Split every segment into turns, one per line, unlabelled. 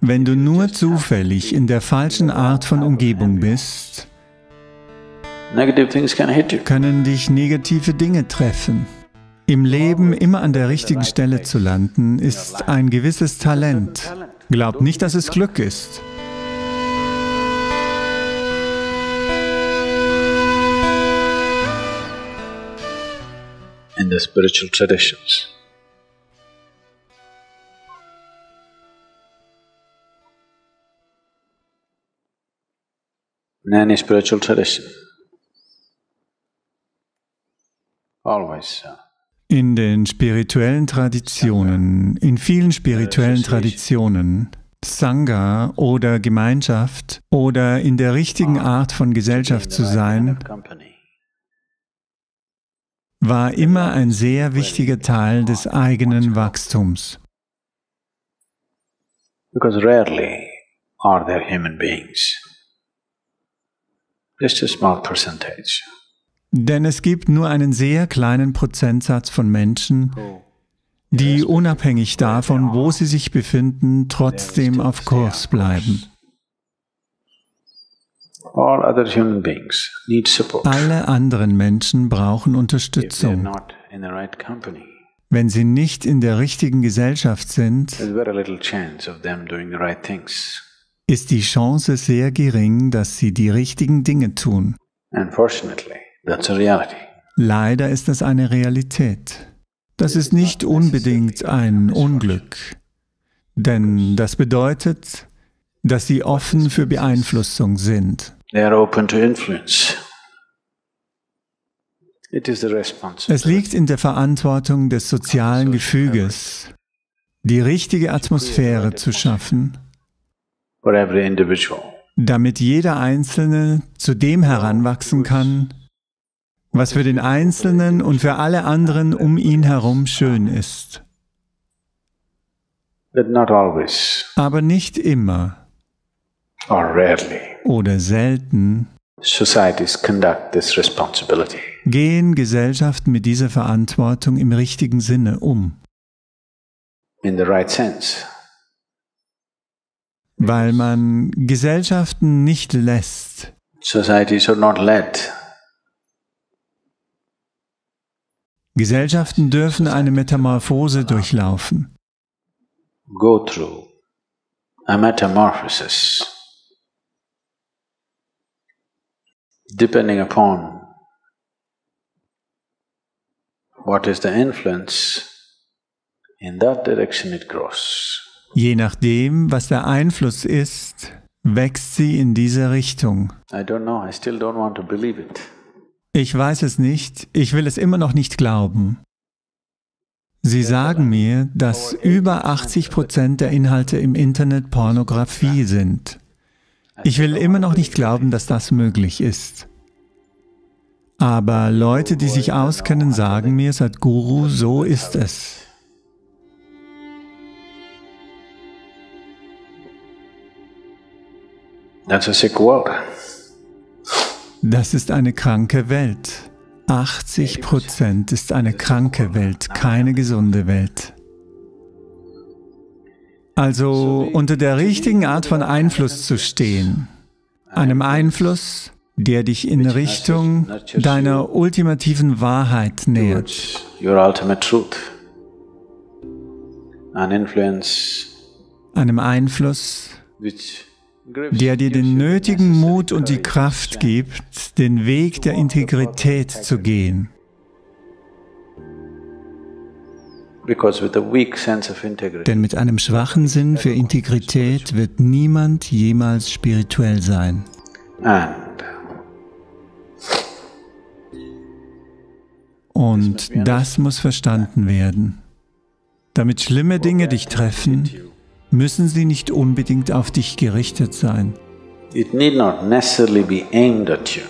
Wenn du nur zufällig in der falschen Art von Umgebung bist, können dich negative Dinge treffen. Im Leben immer an der richtigen Stelle zu landen, ist ein gewisses Talent. Glaub nicht, dass es Glück ist.
In the spiritual traditions, in any spiritual tradition, always
In den spirituellen Traditionen, in vielen spirituellen Traditionen, Sangha oder Gemeinschaft oder in der richtigen Art von Gesellschaft zu sein, war immer ein sehr wichtiger Teil des eigenen Wachstums.
because rarely are there human beings, just a small percentage,
Denn es gibt nur einen sehr kleinen Prozentsatz von Menschen, die unabhängig davon, wo sie sich befinden, trotzdem auf Kurs bleiben.
all other human beings need support.
Alle anderen Menschen brauchen
If they're
Unterstützung.
not in the right company,
Wenn sie nicht in der richtigen Gesellschaft sind,
there's very little chance of them doing the right things.
ist die Chance sehr gering, dass sie die richtigen Dinge tun.
Unfortunately, that's a reality.
Leider ist das eine Realität. Das ist nicht unbedingt ein Unglück, denn das bedeutet, dass sie offen für Beeinflussung sind.
They are open to influence. It is the
Es
responsibility
liegt in der Verantwortung des sozialen Gefüges, die richtige Atmosphäre zu schaffen,
for every individual
damit jeder Einzelne zu dem heranwachsen kann, was für den Einzelnen und für alle anderen um ihn herum schön ist.
but not always
Aber nicht immer
or rarely
oder selten
societies conduct this responsibility.
gehen Gesellschaften mit dieser Verantwortung im richtigen Sinne um,
In the right sense.
weil man Gesellschaften nicht lässt,
Societies are not led.
Gesellschaften dürfen eine Metamorphose durchlaufen.
Go through a metamorphosis depending upon what is the influence, in that direction it grows.
Je nachdem, was der Einfluss ist, wächst sie in diese Richtung.
I don't know, I still don't want to believe it.
Ich weiß es nicht, ich will es immer noch nicht glauben. Sie sagen mir, dass über 80% der Inhalte im Internet Pornografie sind. Ich will immer noch nicht glauben, dass das möglich ist. Aber Leute, die sich auskennen, sagen mir, Sadhguru, so ist es.
That's a sick world.
Das ist eine kranke Welt. 80% ist eine kranke Welt, keine gesunde Welt. Also unter der richtigen Art von Einfluss zu stehen, einem Einfluss, der dich in Richtung deiner ultimativen Wahrheit nähert,
Towards your ultimate truth. An influence
einem Einfluss,
which
der dir den nötigen Mut und die Kraft gibt, den Weg der Integrität zu gehen.
because with a weak sense of integrity,
Denn mit einem schwachen Sinn für Integrität wird niemand jemals spirituell sein.
and
Und das muss verstanden werden. Damit schlimme Dinge dich treffen, müssen sie nicht unbedingt auf dich gerichtet sein.
it need not necessarily be aimed at you.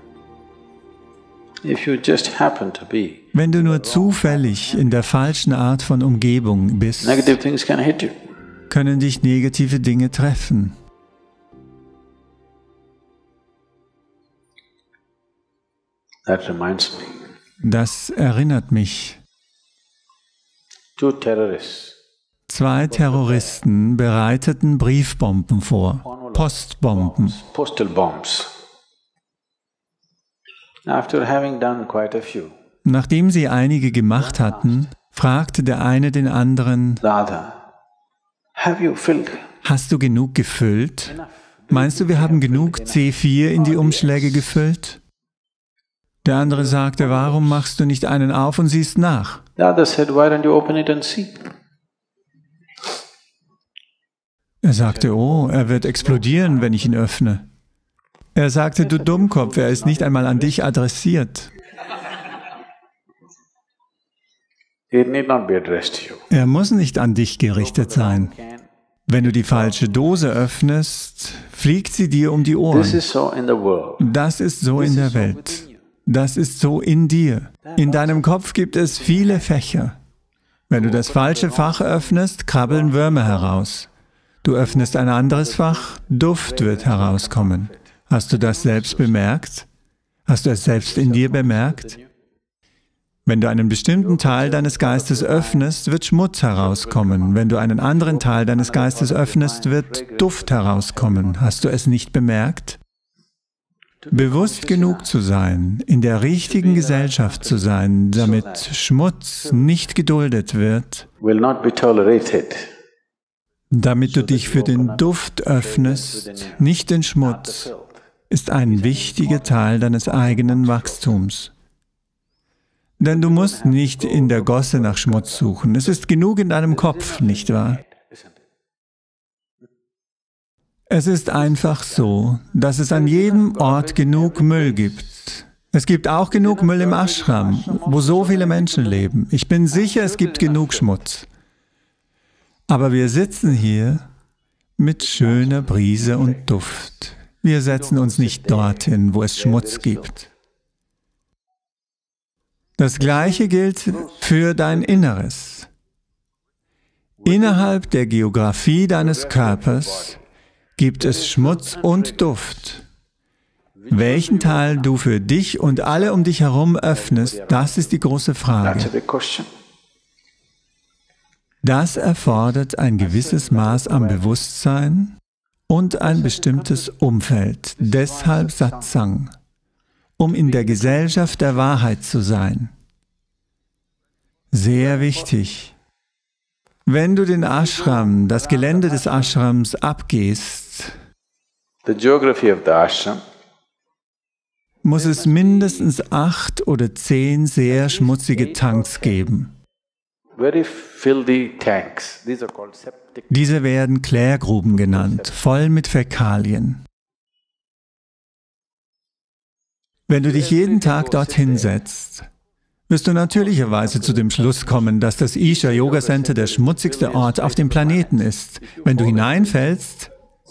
If you just happen to be,
Wenn du nur zufällig in der falschen Art von Umgebung bist,
negative things can hit you.
können dich negative Dinge treffen.
That reminds me,
Das erinnert mich.
two terrorists
2 Terroristen bereiteten Briefbomben vor, Postbomben.
Postal bombs. After having done quite a few,
Nachdem sie einige gemacht hatten, fragte der eine den anderen,
the other, have you filled?
hast du genug gefüllt? Meinst du, wir haben genug C4 in die Umschläge gefüllt? Der andere sagte, warum machst du nicht einen auf und siehst nach?
The other said, why don't you open it and see?
Er sagte, oh, er wird explodieren, wenn ich ihn öffne. Er sagte, du Dummkopf, er ist nicht einmal an dich adressiert.
It need not be addressed to you.
Er muss nicht an dich gerichtet sein. Wenn du die falsche Dose öffnest, fliegt sie dir um die
This
Ohren.
is so in the world.
Das ist so in der Welt. Das ist so in dir. In deinem Kopf gibt es viele Fächer. Wenn du das falsche Fach öffnest, krabbeln Würmer heraus. Du öffnest ein anderes Fach, Duft wird herauskommen. Hast du das selbst bemerkt? Hast du es selbst in dir bemerkt? Wenn du einen bestimmten Teil deines Geistes öffnest, wird Schmutz herauskommen. Wenn du einen anderen Teil deines Geistes öffnest, wird Duft herauskommen. Hast du es nicht bemerkt? Bewusst genug zu sein, in der richtigen Gesellschaft zu sein, damit Schmutz nicht geduldet wird,
Will not be tolerated.
damit du dich für den Duft öffnest, nicht den Schmutz, ist ein wichtiger Teil deines eigenen Wachstums. Denn du musst nicht in der Gosse nach Schmutz suchen. Es ist genug in deinem Kopf, nicht wahr? Es ist einfach so, dass es an jedem Ort genug Müll gibt. Es gibt auch genug Müll im Ashram, wo so viele Menschen leben. Ich bin sicher, es gibt genug Schmutz. Aber wir sitzen hier mit schöner Brise und Duft. Wir setzen uns nicht dorthin, wo es Schmutz gibt. Das Gleiche gilt für dein Inneres. Innerhalb der Geografie deines Körpers gibt es Schmutz und Duft. Welchen Teil du für dich und alle um dich herum öffnest, das ist die große
That's a
Frage.
big question.
Das erfordert ein gewisses Maß an Bewusstsein und ein bestimmtes Umfeld. Deshalb Satsang, um in der Gesellschaft der Wahrheit zu sein. Sehr wichtig. Wenn du den Ashram, das Gelände des Ashrams abgehst,
The geography of the ashram,
muss es mindestens 8 oder 10 sehr schmutzige Tanks geben.
very filthy tanks. These are called septic.
Diese werden Klärgruben genannt, voll mit Fäkalien. Wenn du dich jeden Tag dorthin setzt, wirst du natürlicherweise zu dem Schluss kommen, dass das Isha Yoga Center der schmutzigste Ort auf dem Planeten ist. Wenn du hineinfällst,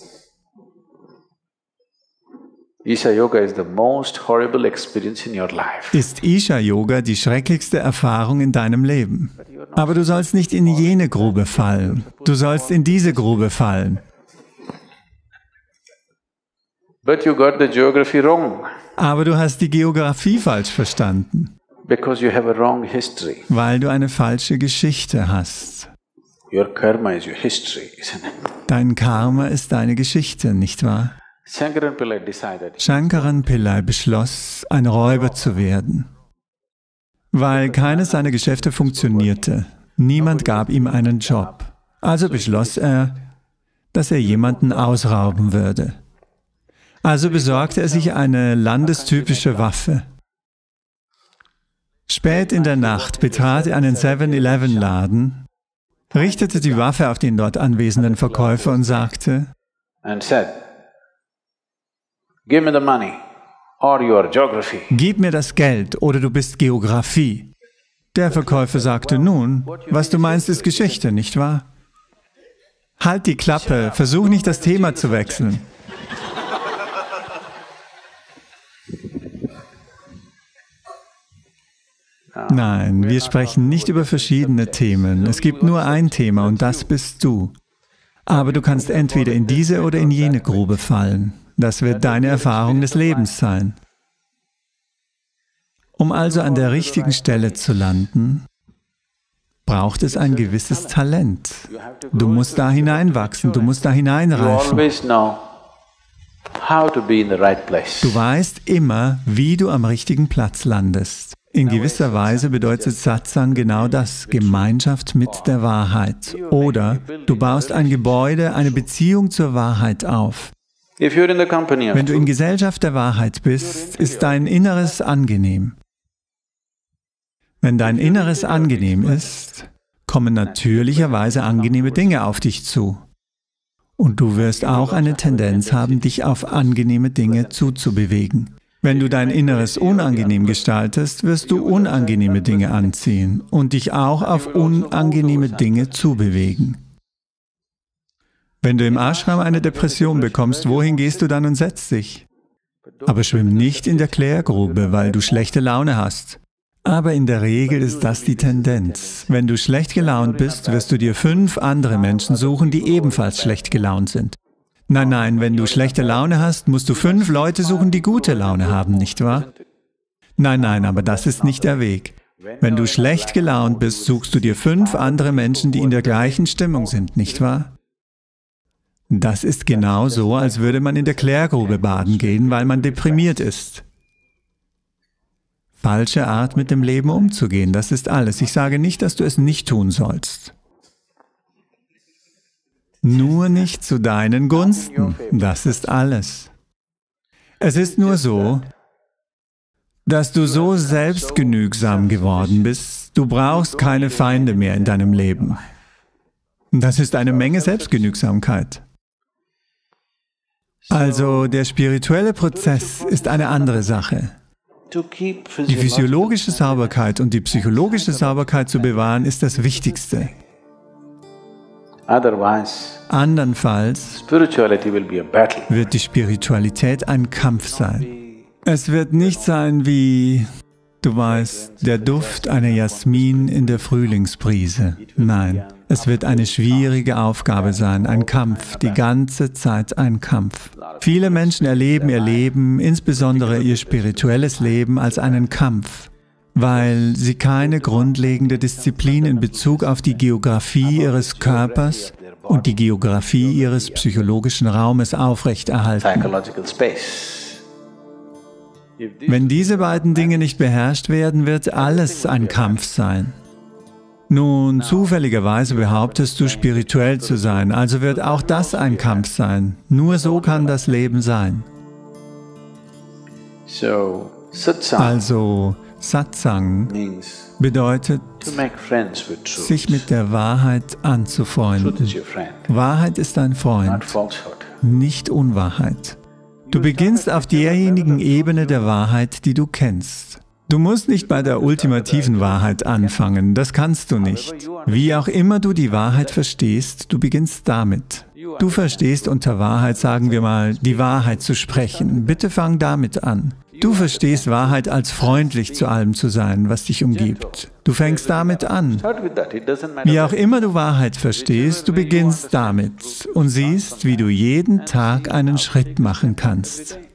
Isha Yoga is the most horrible experience in your life.
ist Isha Yoga die schrecklichste Erfahrung in deinem Leben. Aber du sollst nicht in jene Grube fallen. Du sollst in diese Grube fallen.
But you got the geography wrong
Aber du hast die Geografie falsch verstanden,
because you have a wrong history.
weil du eine falsche Geschichte hast.
Your karma is your history, isn't it?
Dein Karma ist deine Geschichte, nicht wahr?
Shankaran Pillai decided
Shankaran Pillai beschloss, ein Räuber zu werden, weil keines seiner Geschäfte funktionierte. Niemand gab ihm einen Job. Also beschloss er, dass er jemanden ausrauben würde. Also besorgte er sich eine landestypische Waffe. Spät in der Nacht betrat er einen 7-Eleven-Laden, richtete die Waffe auf den dort anwesenden Verkäufer und sagte,
and said, give me the money or your geography.
gib mir das Geld oder du bist Geografie. Der Verkäufer sagte, nun, was du meinst, ist Geschichte, nicht wahr? Halt die Klappe, versuch nicht das Thema zu wechseln. Nein, wir sprechen nicht über verschiedene Themen. Es gibt nur ein Thema und das bist du. Aber du kannst entweder in diese oder in jene Grube fallen. Das wird deine Erfahrung des Lebens sein. Um also an der richtigen Stelle zu landen, braucht es ein gewisses Talent. Du musst da hineinwachsen, du musst da hineinreifen. Du weißt immer, wie du am richtigen Platz landest. In gewisser Weise bedeutet Satsang genau das, Gemeinschaft mit der Wahrheit. Oder du baust ein Gebäude, eine Beziehung zur Wahrheit auf. Wenn du in Gesellschaft der Wahrheit bist, ist dein Inneres angenehm. Wenn dein Inneres angenehm ist, kommen natürlicherweise angenehme Dinge auf dich zu. Und du wirst auch eine Tendenz haben, dich auf angenehme Dinge zuzubewegen. Wenn du dein Inneres unangenehm gestaltest, wirst du unangenehme Dinge anziehen und dich auch auf unangenehme Dinge zubewegen. Wenn du im Ashram eine Depression bekommst, wohin gehst du dann und setzt dich? Aber schwimm nicht in der Klärgrube, weil du schlechte Laune hast. Aber in der Regel ist das die Tendenz. Wenn du schlecht gelaunt bist, wirst du dir 5 andere Menschen suchen, die ebenfalls schlecht gelaunt sind. Nein, wenn du schlechte Laune hast, musst du 5 Leute suchen, die gute Laune haben, nicht wahr? Nein, aber das ist nicht der Weg. Wenn du schlecht gelaunt bist, suchst du dir 5 andere Menschen, die in der gleichen Stimmung sind, nicht wahr? Das ist genau so, als würde man in der Klärgrube baden gehen, weil man deprimiert ist. Falsche Art, mit dem Leben umzugehen, das ist alles. Ich sage nicht, dass du es nicht tun sollst. Nur nicht zu deinen Gunsten, das ist alles. Es ist nur so, dass du so selbstgenügsam geworden bist, du brauchst keine Feinde mehr in deinem Leben. Das ist eine Menge Selbstgenügsamkeit. Also der spirituelle Prozess ist eine andere Sache. Die physiologische Sauberkeit und die psychologische Sauberkeit zu bewahren, ist das Wichtigste. Andernfalls wird die Spiritualität ein Kampf sein. Es wird nicht sein wie, du weißt, der Duft einer Jasmin in der Frühlingsbrise. Nein, es wird eine schwierige Aufgabe sein, ein Kampf, die ganze Zeit ein Kampf. Viele Menschen erleben ihr Leben, insbesondere ihr spirituelles Leben, als einen Kampf, weil sie keine grundlegende Disziplin in Bezug auf die Geografie ihres Körpers und die Geografie ihres psychologischen Raumes aufrechterhalten. Wenn diese beiden Dinge nicht beherrscht werden, wird alles ein Kampf sein. Nun, zufälligerweise behauptest du, spirituell zu sein, also wird auch das ein Kampf sein. Nur so kann das Leben sein. Also, Satsang bedeutet, sich mit der Wahrheit anzufreunden. Wahrheit ist ein Freund, nicht Unwahrheit. Du beginnst auf derjenigen Ebene der Wahrheit, die du kennst. Du musst nicht bei der ultimativen Wahrheit anfangen, das kannst du nicht. Wie auch immer du die Wahrheit verstehst, du beginnst damit. Du verstehst unter Wahrheit, sagen wir mal, die Wahrheit zu sprechen. Bitte fang damit an. Du verstehst Wahrheit als freundlich zu allem zu sein, was dich umgibt. Du fängst damit an. Wie auch immer du Wahrheit verstehst, du beginnst damit und siehst, wie du jeden Tag einen Schritt machen kannst.